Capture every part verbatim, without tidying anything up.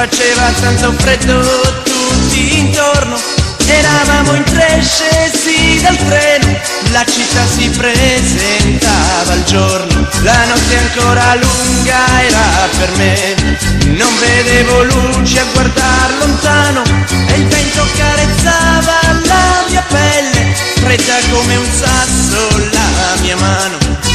faceva tanto freddo tutti intorno, eravamo in tre scesi dal treno, la città si presentava al giorno, la notte ancora lunga era per me, non vedevo luci a guardar lontano e il vento carezzava la mia pelle, fredda come un sasso la mia mano.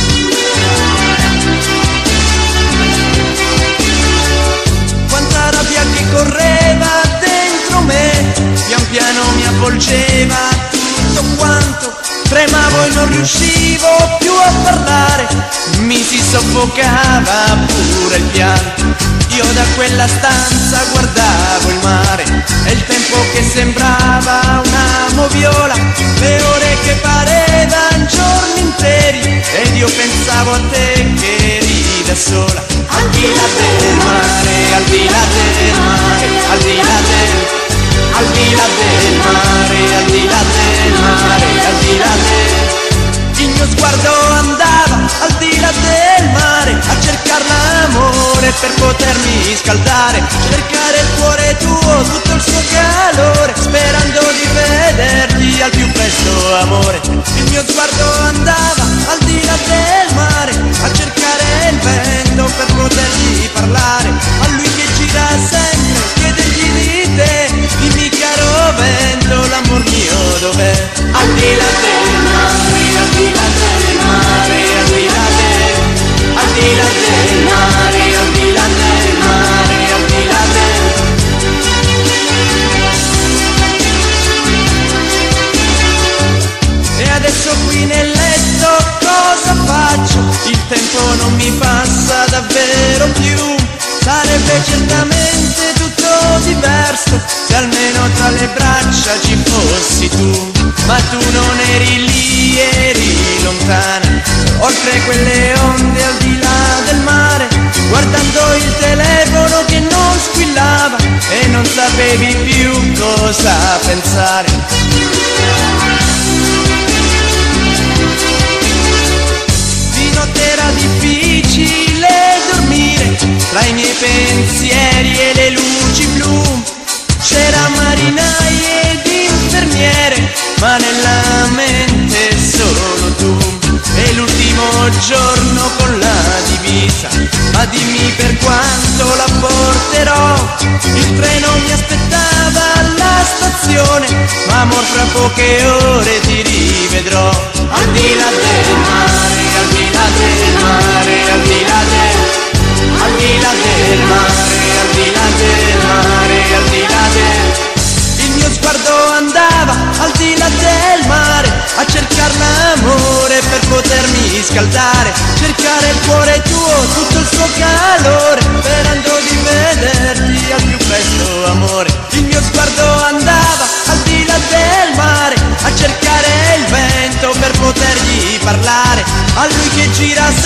Quanta rabbia che correva dentro me, pian piano mi avvolgeva tutto quanto, tremavo e non riuscivo più a parlare, mi si soffocava pure il pianto. Io da quella stanza guardavo il mare e il tempo che sembrava una moviola, le ore che parevan giorni interi ed io pensavo a te che eri da sola. Al di là del mare, al di là del mare, al di là del al di là del mare, al di là del mare, al di là del... Il mio sguardo andava al di là del mare a cercare l'amore per potermi scaldare, cercare il cuore tuo, tutto il suo calore, sperando di vederti al più presto, amore. Il mio sguardo andava al di là del mare a cercare il vento per potergli parlare, a lui che gira sempre, chiedergli di te, dimmi caro vento, l'amor mio dov'è? Al di là del mare, al di là del mare, al di là del, al di là del mare, al di là del mare, al di là del... E adesso qui nel letto cosa faccio? Il tempo non mi passa davvero più, sarebbe certamente tutto diverso se almeno tra le braccia ci fossi tu, ma tu non eri lì, eri lontana, oltre quelle onde al di là del mare, guardando il telefono che non squillava e non sapevi più cosa pensare. Di notte era difficile dormire, tra i miei pensieri e le luci blu, c'era marinai ed infermiere, ma nella mente solo tu. E l'ultimo giorno con la divisa, ma dimmi per quanto la porterò, il treno mi aspettava alla stazione, ma amor fra poche ore ti rivedrò. Al di là del mare, al di là del mare, al di là del, al di là del mare, al di là del mare, al di là del... Il mio sguardo andava al di là del mare a cercare l'amore per potermi scaldare, cercare il cuore tuo, tutto il suo calore, sperando di vederti al più presto, amore. Il mio sguardo andava al di là del mare a cercare il vento per potergli parlare, a lui che gira